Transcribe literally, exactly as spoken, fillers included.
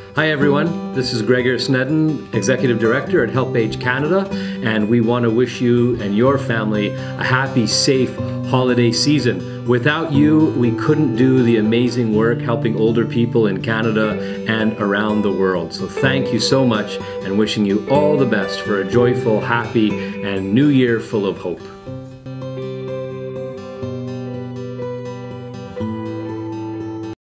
Hi everyone, this is Gregor Snedden, Executive Director at HelpAge Canada, and we want to wish you and your family a happy, safe holiday season. Without you, we couldn't do the amazing work helping older people in Canada and around the world. So thank you so much, and wishing you all the best for a joyful, happy, and new year full of hope.